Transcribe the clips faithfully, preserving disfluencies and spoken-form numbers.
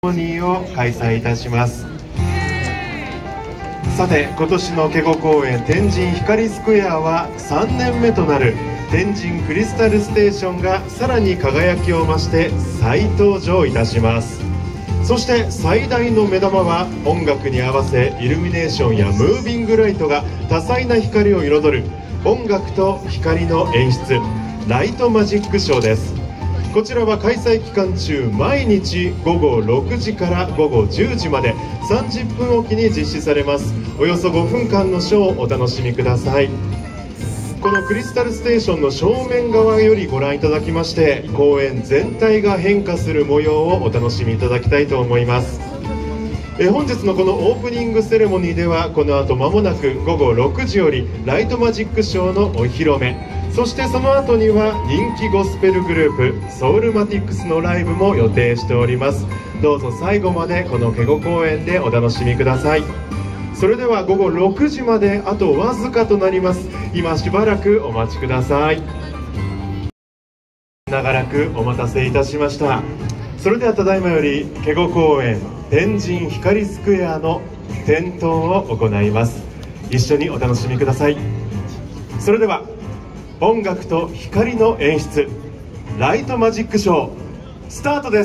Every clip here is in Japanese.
ニーを開催いたします。さて、今年の警固公園天神光スクエアはさんねんめとなる天神クリスタルステーションがさらに輝きを増して再登場いたします。そして最大の目玉は、音楽に合わせイルミネーションやムービングライトが多彩な光を彩る音楽と光の演出、ライトマジックショーです。こちらは開催期間中、毎日ごごろくじからごごじゅうじまでさんじゅっぷんおきに実施されます。およそごふんかんのショーをお楽しみください。このクリスタルステーションの正面側よりご覧いただきまして、公園全体が変化する模様をお楽しみいただきたいと思います。え本日のこのオープニングセレモニーでは、この後間もなくごごろくじよりライトマジックショーのお披露目、そしてその後には人気ゴスペルグループソウルマティックスのライブも予定しております。どうぞ最後までこの警固公園でお楽しみください。それではごごろくじまであとわずかとなります。今しばらくお待ちください。長らくお待たせいたしました。それではただいまより警固公園天神光スクエアの点灯を行います。一緒にお楽しみください。それでは音楽と光の演出、ライトマジックショースタートです。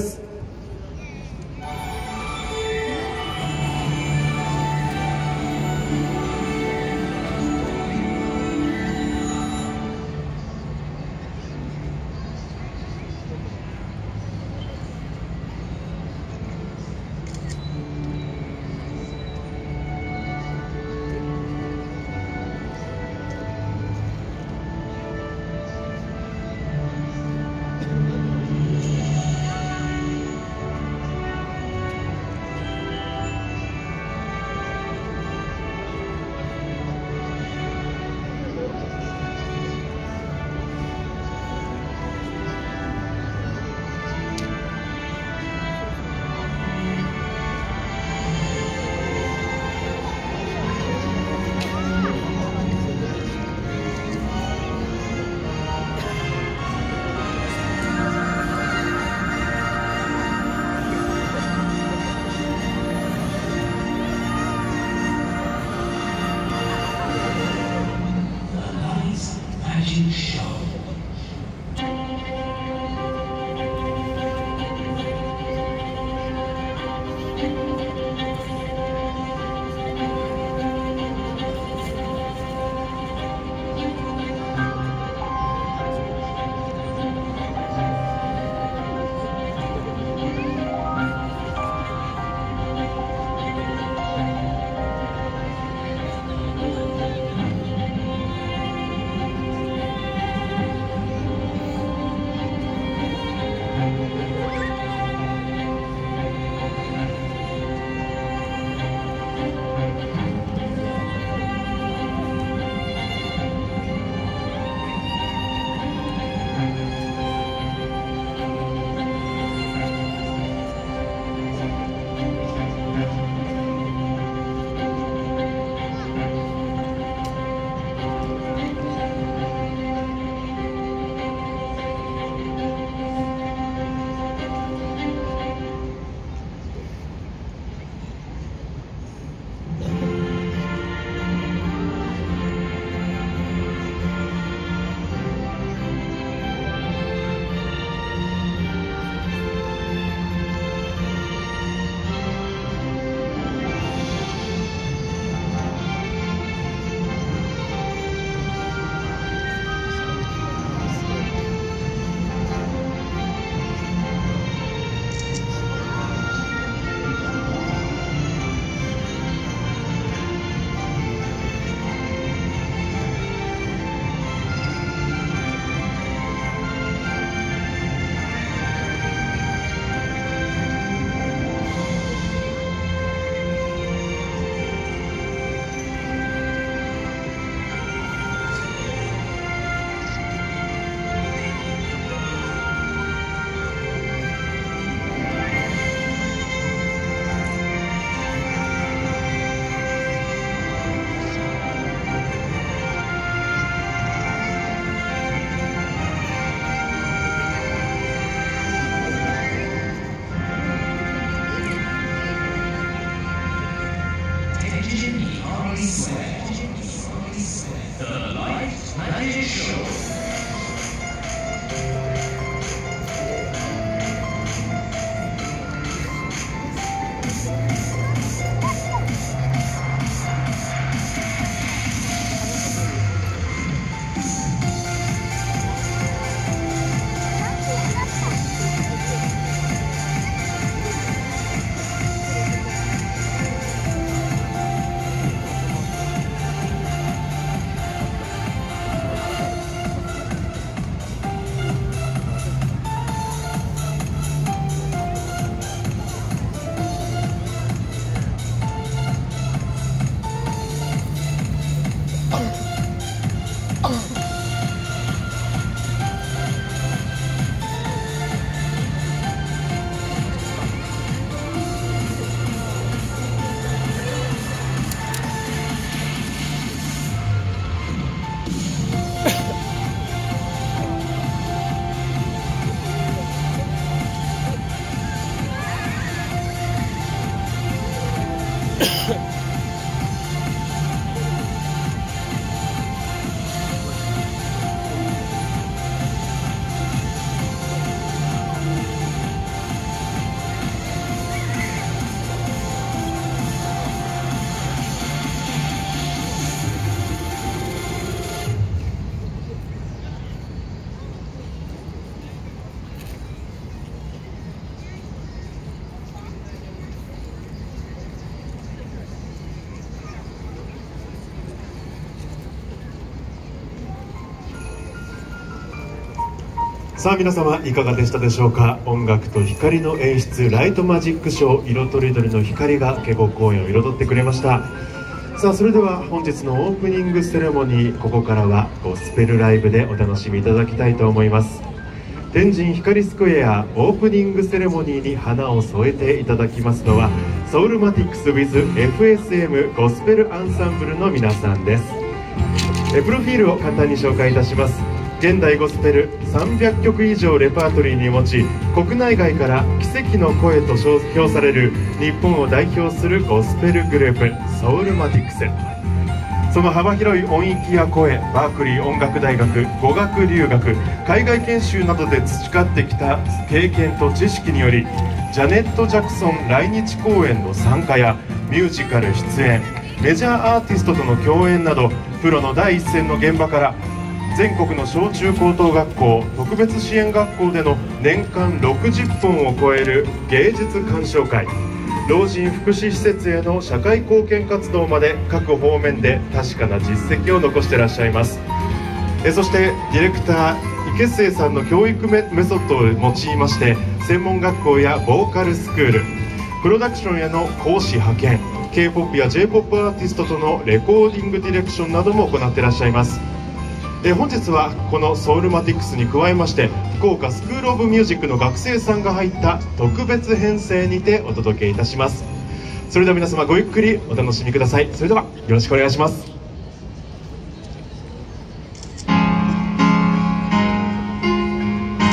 さあ皆様いかがでしたでしょうか。音楽と光の演出、ライトマジックショー、色とりどりの光が渓谷公園を彩ってくれました。さあそれでは本日のオープニングセレモニー、ここからはゴスペルライブでお楽しみいただきたいと思います。天神光スクエアオープニングセレモニーに花を添えていただきますのはソウルマティックス with エフエスエム ゴスペルアンサンブルの皆さんです。えプロフィールを簡単に紹介いたします。現代ゴスペルさんびゃっきょく以上レパートリーに持ち、国内外から奇跡の声と評される日本を代表するゴスペルグループソウルマティックス。その幅広い音域や声、バークリー音楽大学語学留学、海外研修などで培ってきた経験と知識により、ジャネット・ジャクソン来日公演の参加やミュージカル出演、メジャーアーティストとの共演などプロの第一線の現場から全国の小中高等学校、特別支援学校での年間ろくじゅっぽんを超える芸術鑑賞会、老人福祉施設への社会貢献活動まで各方面で確かな実績を残していらっしゃいます。えそしてディレクター池末さんの教育メソッドを用いまして専門学校やボーカルスクール、プロダクションへの講師派遣、 ケーポップ や ジェイポップ アーティストとのレコーディングディレクションなども行っていらっしゃいます。え本日はこのソウルマティックスに加えまして福岡スクールオブミュージックの学生さんが入った特別編成にてお届けいたします。それでは皆様ごゆっくりお楽しみください。それではよろしくお願いします。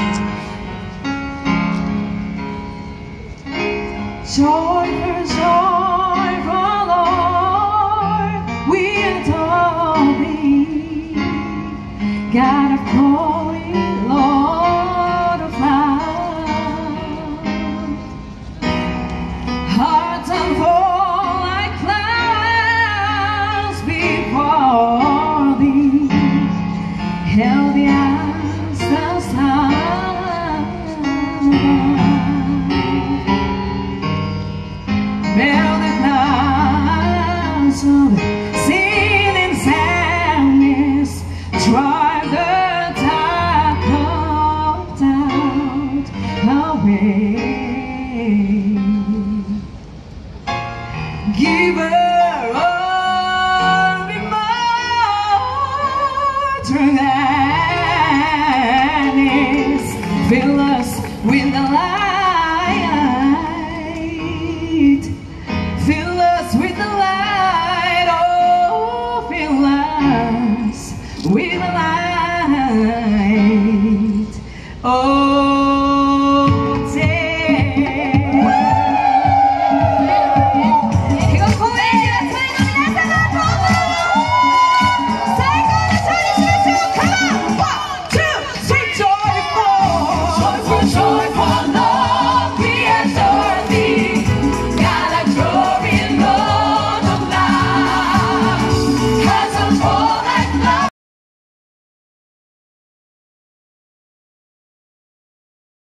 Joy for joy